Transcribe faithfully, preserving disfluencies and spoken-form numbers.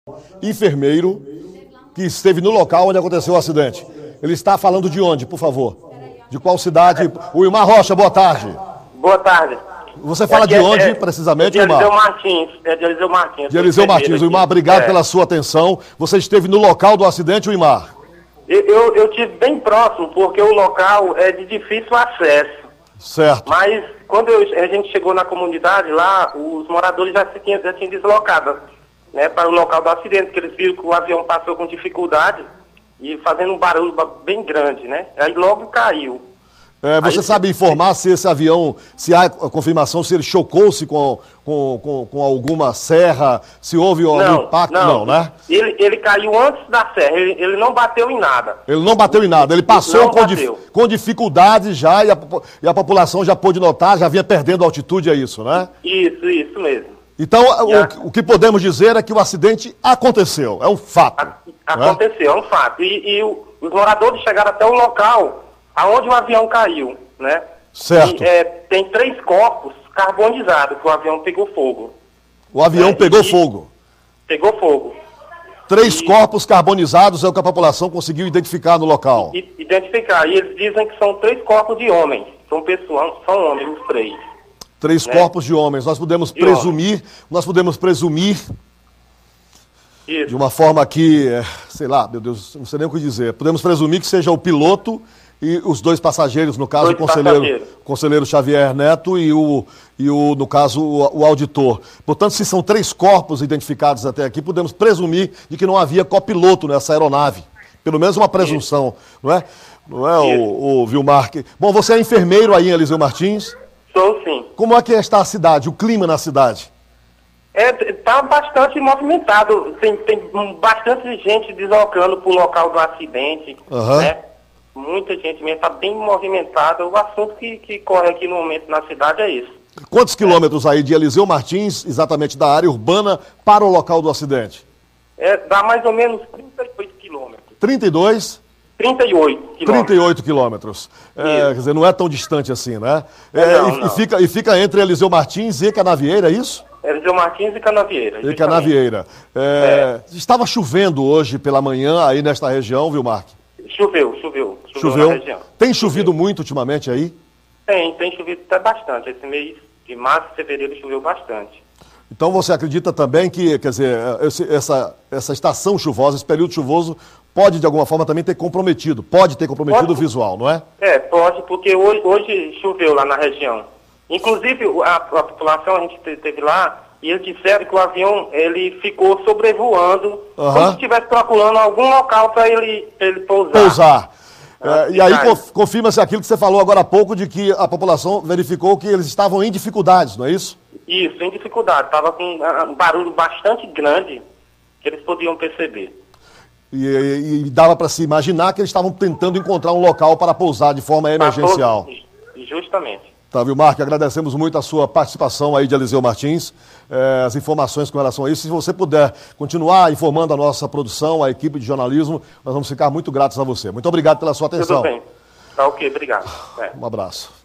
enfermeiro que esteve no local onde aconteceu o acidente. Ele está falando de onde, por favor? De qual cidade? O Ilmar Rocha, boa tarde. Boa tarde. Você fala de onde, é, precisamente, é de Ilmar? Eliseu Martins. É de Eliseu Martins. De Eliseu Martins. Ilmar, obrigado é. pela sua atenção. Você esteve no local do acidente, Ilmar? Eu, eu, eu estive bem próximo, porque o local é de difícil acesso. Certo. Mas quando eu, a gente chegou na comunidade lá, os moradores já se tinham, já tinham deslocado, né, para o local do acidente, porque eles viram que o avião passou com dificuldade e fazendo um barulho bem grande, né? Aí logo caiu. É, você Aí, sabe informar se esse avião, se há a confirmação, se ele chocou-se com, com, com, com alguma serra, se houve algum não, impacto? Não, não, né? Ele, ele caiu antes da serra, ele, ele não bateu em nada. Ele não bateu em nada, ele passou com, dif, com dificuldade já e a, e a população já pôde notar, já vinha perdendo altitude, é isso, né? Isso, isso mesmo. Então, o, o que podemos dizer é que o acidente aconteceu, é um fato. A, aconteceu, né? É um fato. E, e o, os moradores chegaram até o local aonde o avião caiu, né? Certo. E, é, tem três corpos carbonizados que o avião pegou fogo. O avião é, pegou fogo? Pegou fogo. Três e, corpos carbonizados é o que a população conseguiu identificar no local. E, identificar. E eles dizem que são três corpos de homens. São pessoas, são homens os três. Três né? corpos de homens. Nós podemos de presumir, homens. nós podemos presumir Isso. de uma forma que, sei lá, meu Deus, não sei nem o que dizer. Podemos presumir que seja o piloto e os dois passageiros, no caso, dois o conselheiro, conselheiro Xavier Neto e, o, e o, no caso, o, o auditor. Portanto, se são três corpos identificados até aqui, podemos presumir de que não havia copiloto nessa aeronave. Pelo menos uma presunção, Isso. não é? Não é, o, o Vilmar? Bom, você é enfermeiro aí em Eliseu Martins? Sou, sim. Como é que está a cidade, o clima na cidade? Está é, bastante movimentado, tem, tem bastante gente deslocando para o local do acidente, uhum. né? Muita gente mesmo, está bem movimentada. O assunto que, que corre aqui no momento na cidade é isso. Quantos quilômetros é. aí de Eliseu Martins, exatamente da área urbana, para o local do acidente? É, dá mais ou menos trinta e oito quilômetros. trinta e dois? trinta e oito quilômetros. trinta e oito quilômetros. É, quer dizer, não é tão distante assim, né? É, não, e, não. E, fica, e fica entre Eliseu Martins e Canavieira, é isso? Eliseu Martins e Canavieira. E Canavieira. É, é. Estava chovendo hoje pela manhã aí nesta região, viu, Mark? Choveu, choveu. Choveu, choveu. na região. Tem chovido choveu. muito ultimamente aí? Tem, tem chovido até bastante. Esse mês de março e fevereiro choveu bastante. Então você acredita também que, quer dizer, esse, essa, essa estação chuvosa, esse período chuvoso, pode de alguma forma também ter comprometido, pode ter comprometido pode, o visual, não é? É, pode, porque hoje, hoje choveu lá na região. Inclusive, a, a população, a gente esteve lá, e eles disseram que o avião ele ficou sobrevoando, uhum. como se estivesse procurando algum local para ele, ele pousar. Pousar. Ah, é, e aí confirma-se aquilo que você falou agora há pouco, de que a população verificou que eles estavam em dificuldades, não é isso? Isso, em dificuldade. Estava com um barulho bastante grande que eles podiam perceber. E, e, e dava para se imaginar que eles estavam tentando encontrar um local para pousar de forma emergencial. Justamente. Tá, viu, Mark? Agradecemos muito a sua participação aí de Eliseu Martins, eh, as informações com relação a isso. Se você puder continuar informando a nossa produção, a equipe de jornalismo, nós vamos ficar muito gratos a você. Muito obrigado pela sua atenção. Tudo bem. Tá ok, obrigado. É. Um abraço.